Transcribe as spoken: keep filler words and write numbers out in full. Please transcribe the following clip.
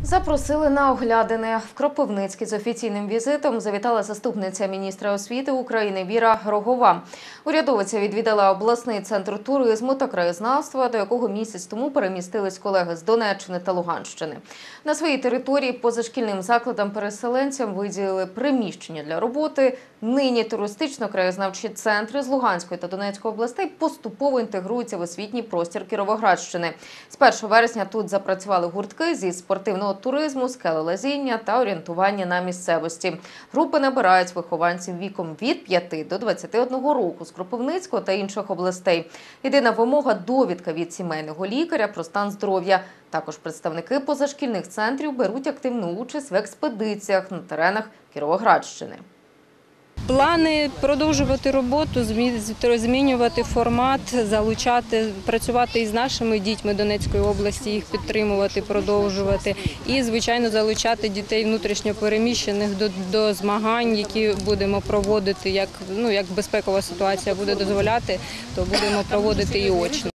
Запросили на оглядини. В Кропивницький з офіційним візитом завітала заступниця міністра освіти України Віра Рогова. Урядовиця відвідала обласний центр туризму та краєзнавства, до якого місяць тому перемістились колеги з Донеччини та Луганщини. На своїй території позашкільним закладам-переселенцям виділили приміщення для роботи. Нині туристично-краєзнавчі центри з Луганської та Донецької областей поступово інтегруються в освітній простір Кіровоградщини. З першого вересня тут запрацювали гуртки зі спортивного туризму, скелелазіння та орієнтування на місцевості. Групи набирають вихованців віком від п'яти до двадцяти одного року з Кропивницького та інших областей. Єдина вимога – довідка від сімейного лікаря про стан здоров'я. Також представники позашкільних центрів беруть активну участь в експедиціях на теренах Кіровоградщини. Плани продовжувати роботу, змінювати формат, залучати, працювати із нашими дітьми Донецької області, їх підтримувати, продовжувати. І, звичайно, залучати дітей внутрішньо переміщених до, до змагань, які будемо проводити, як, ну, як безпекова ситуація буде дозволяти, то будемо проводити і очно.